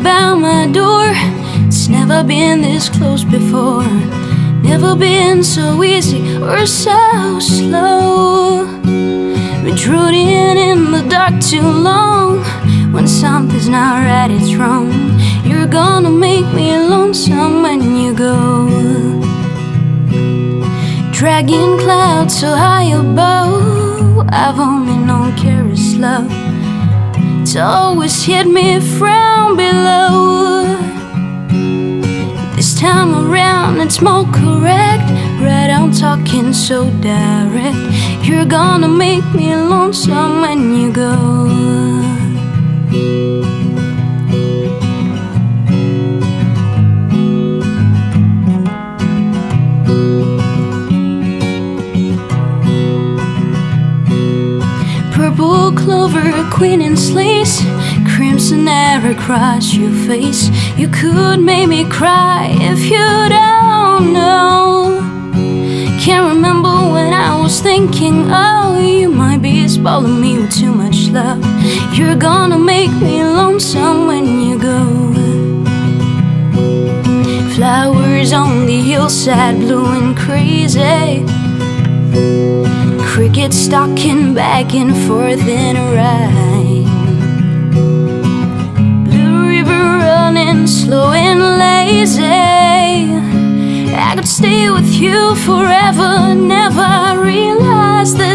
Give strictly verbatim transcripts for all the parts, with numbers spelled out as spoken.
about my door. It's never been this close before. Never been so easy or so slow. Been rooting in the dark too long. When something's not right, it's wrong. You're gonna make me lonesome when you go. Dragging clouds so high above, I've only known careless love. It's always hit me from below. This time around it's more correct. Right, I'm talking so direct. You're gonna make me lonesome when you go. Purple clover, queen and lace, crimson arrow across your face. You could make me cry if you don't know. Can't remember when I was thinking, oh, you might be spoiling me with too much love. You're gonna make me lonesome when you go. Flowers on the hillside blowing crazy, crickets stalking back and forth in a rhyme. Blue river running slow and lazy. I could stay with you forever, never realize the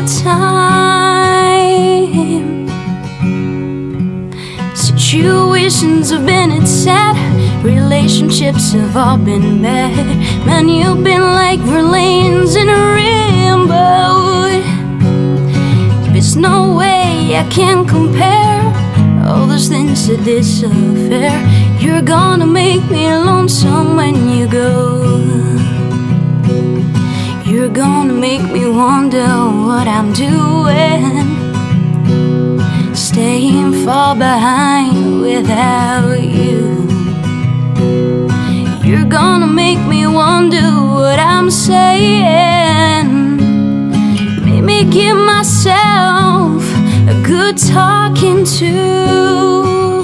time. Situations have been sad, relationships have all been bad. Man, you've been like lanes in a rainbow. There's no way I can compare all those things that disappear. You're gonna make me lonesome when you go. You're gonna make me wonder what I'm doing, staying far behind without you. You're gonna make me wonder what I'm saying. Make me give myself a good talking to.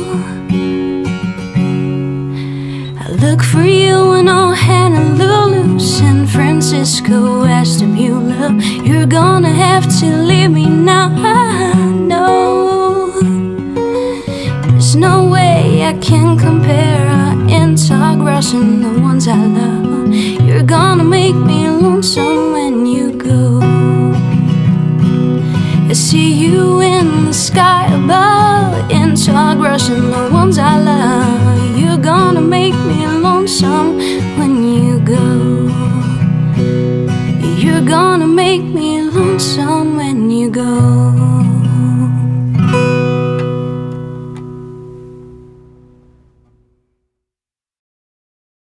I look for you in old Honolulu, San Francisco, Ashtabula. You're gonna have to leave me now, I know. There's no way I can compare our intograss and the ones I love. You're gonna make me lonesome when you go. I see you in the sky above, intograss and the ones I love. You're gonna make me lonesome when you go. You're gonna make me lonesome when you go.